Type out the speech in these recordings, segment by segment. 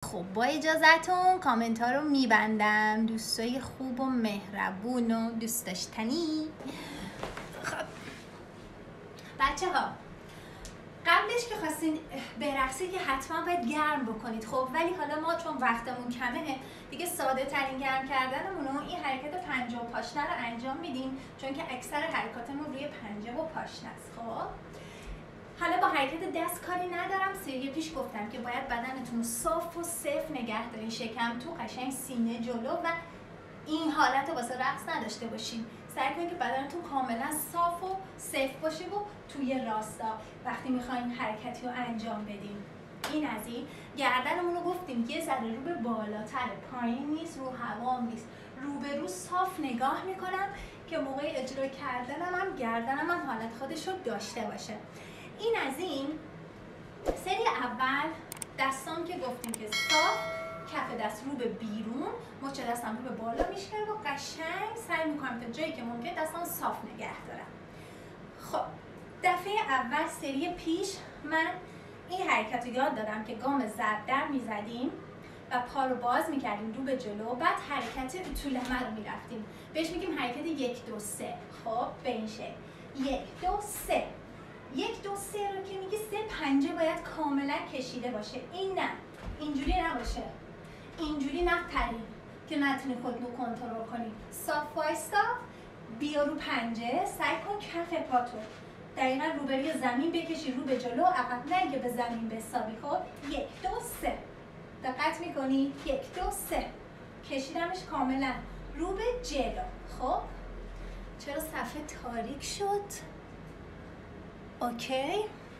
خب با اجازهتون کامنت ها رو میبندم. دوستای خوب و مهربون و دوست داشتنی. خب بچه ها قبلش که خواستین برقصید که حتما باید گرم بکنید. خب ولی حالا ما چون وقتمون کمه دیگه ساده ترین گرم کردنمون رو این حرکت پنجه و پاشنه رو انجام میدیم، چون که اکثر حرکاتمون روی پنجه و پاشنه است. خب حالا با حرکت دست کاری ندارم. سری پیش گفتم که باید بدنتون رو صاف و صف نگه دارین، شکم تو، قشنگ سینه جلو و این حالت رو واسه رقص نداشته باشین. سعی کنید که بدنتون کاملا صاف و صف باشه و توی راستا وقتی میخواین حرکتی رو انجام بدیم. این از این. گردنمون رو گفتیم یه ذره رو به بالاتره، پایین نیست، رو هوا نیست، رو به رو صاف نگاه میکنم که موقع اجرا کردنم هم گردنم هم حالت خودش رو داشته باشه. این از این. سری اول دستام که گفتیم که صاف، کف دست رو به بیرون، مچ دستم رو به بالا میشکنم و قشنگ سعی میکنم تا جایی که ممکن دستم صاف نگه دارم. خب دفعه اول سری پیش من این حرکت رو یاد دادم که گام ضرب در میزدیم و پا رو باز میکردیم رو به جلو، بعد حرکت طولمه رو میرفتیم، بهش میگیم حرکت 1 2 3. خب به این شکل 1 2 3. 1 2 3 رو که میگی 3 پنجه باید کاملا کشیده باشه. این نه، اینجوری نباشه، اینجوری نپرین که نتونی خودت رو کنترل کنی. صاف وایستا، بیا رو پنجه، سعی کن کف پاتو دقیقا روبروی زمین بکشی، رو به جلو، عقب نگه به زمین بسابی. خب 1 2 3 دقت میکنی؟ 1 2 3 کشیدمش کاملا رو به جلو. خب چرا صفحه تاریک شد؟ اوکی.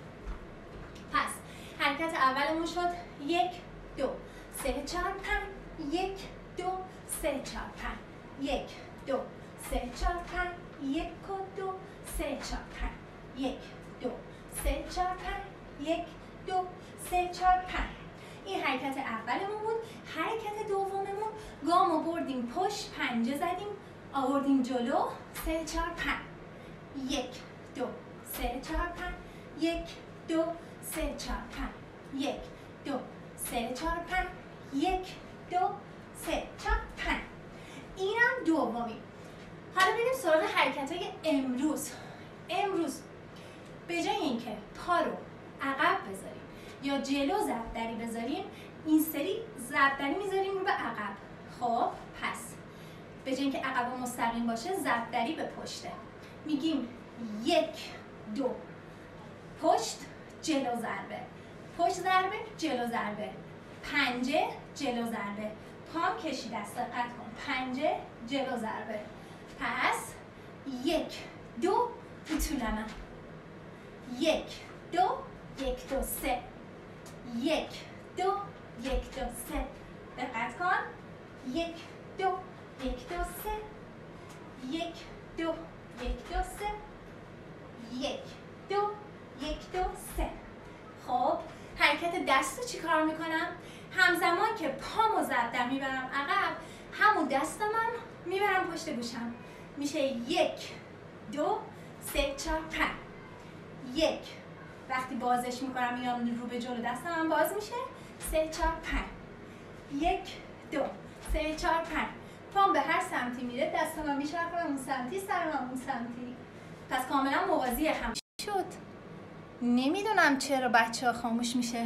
پس حرکت اولمون شد 1 2 3 4 5 1 2 3 4 5 1 2 3 4 5 1 2 3 4 5 1 2 3 4 5 1 2 3 4 5. این حرکت اولمون بود. حرکت دوممون گامو بردیم پشت، پنجه زدیم، آوردیم جلو، 3 4 5 1 2 3 4 5 1 2 3 4 5 1 2 3 4 5 1 2 3 4 5. اینم دومی. حالا بریم سراغ حرکت‌های امروز. امروز به جای اینکه پا رو عقب بذاریم یا جلو ضربدری بذاریم، این سری ضربدری میذاریم رو به عقب. خب پس به جای اینکه عقب مستقیم باشه ضربدری به پشته. میگیم 1 2 پشت جلو ضربه، پشت ضربه جلو ضربه، پنجه جلو ضربه، پام کشید دست، دقت کن، پنجه جلو ضربه. پس 1 2 طولمه، 1 2 1 2 3 1 2 1 2 3 دقت کن، 1 2 1 2 3 1 2 1 2 3 1 2 1 2 3. خب حرکت دست رو چی کار میکنم؟ همزمان که پامو ضرب میبرم عقب، همون دستم هم میبرم پشت گوشم. میشه 1 2 3 4 5. 1 وقتی بازش میکنم میام رو به جلو، دستم هم باز میشه، 3 4 5 1 2 3 4 5. پام به هر سمتی میره، دستم هم میچرخونم اون سمتی، سرم هم اون سمتی. پس کاملا موازی هم شد. نمیدونم چرا بچه ها خاموش میشه.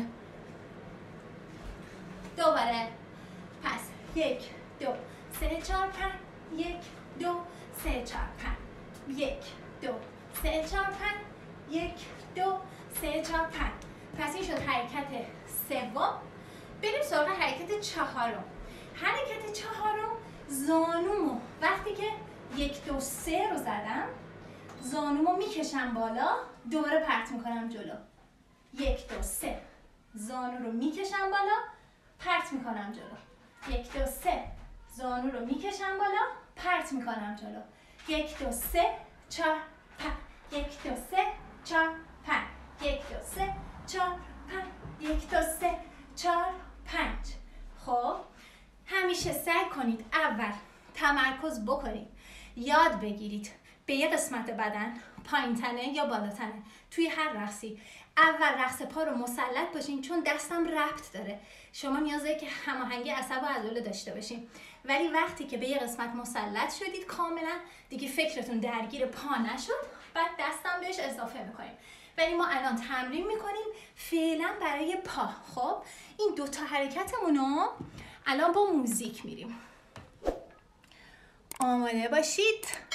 دوباره. پس 1 2 3 4 5 1 2 3 4 5 1 2 3 4 5 1 2 3 4 5. پس این شد حرکت سوم. بریم سراغ حرکت چهارم. حرکت چهارم زانومو وقتی که 1 2 3 رو زدم، زانومو میکشم بالا، دوباره پرت میکنم جلو. 1 2 3 زانو رو میکشم بالا، پرت میکنم جلو. 1 2 3 زانو رو میکشم بالا، پرت میکنم جلو. 1 2 3 4 5 1 2 3 4 5 1 2 3 4 5 1 2 3 4 5. خب همیشه سعی کنید اول تمرکز بکنید، یاد بگیرید به یه قسمت بدن، پایین تنه یا بالا تنه، توی هر رقصی اول رقص پا رو مسلط باشین، چون دستم ربط داره. شما نیازه که هماهنگی عصب و عضله داشته باشین، ولی وقتی که به یه قسمت مسلط شدید کاملا دیگه فکرتون درگیر پا نشد، بعد دستم بهش اضافه میکنیم. ولی ما الان تمرین میکنیم فعلا برای پا. خب این دوتا حرکتمونو الان با موزیک میریم. آماده باشید.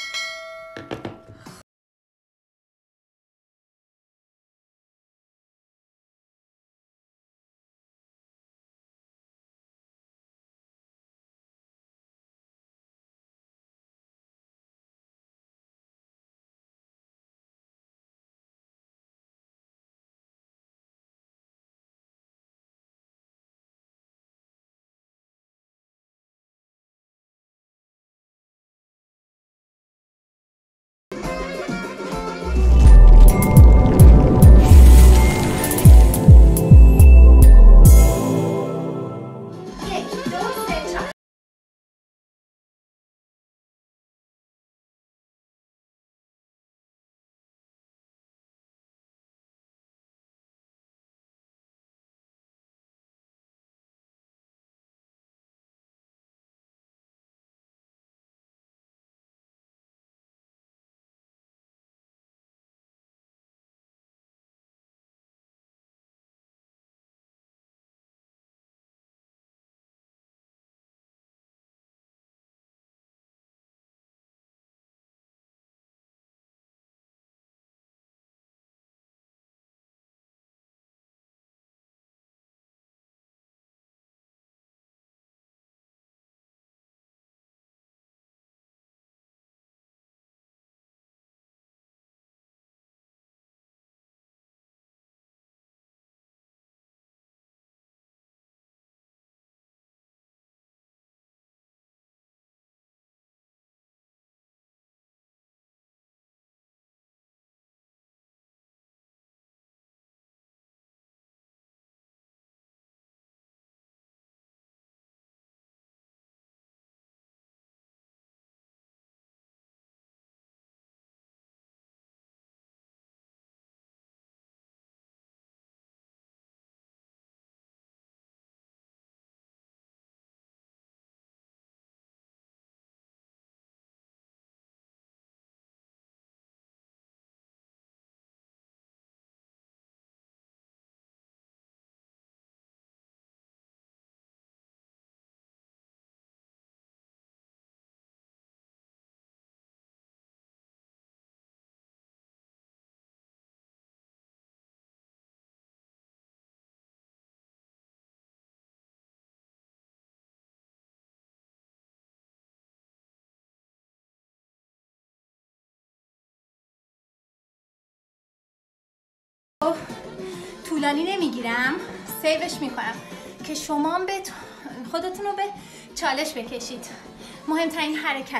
طولانی نمیگیرم، سیوش میکنم که شما به خودتون رو به چالش بکشید. مهمترین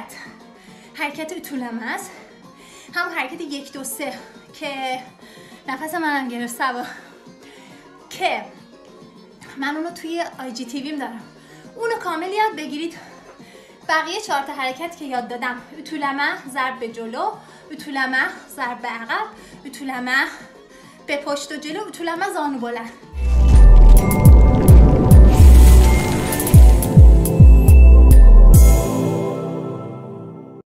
حرکت اتولمه است، هم حرکت 1 2 3 که نفس منم گرفت سوا، که من اونو توی آی جی تی ویم دارم، اونو کامل یاد بگیرید. بقیه 4 تا حرکت که یاد دادم، اتولمه ضرب به جلو، اتولمه ضرب به عقب، اتولمه به پشت و جلو، اتولمه زانو بلند.